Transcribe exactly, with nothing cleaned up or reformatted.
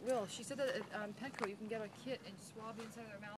will. She said that at um, Petco you can get a kit and swab the inside of their mouth.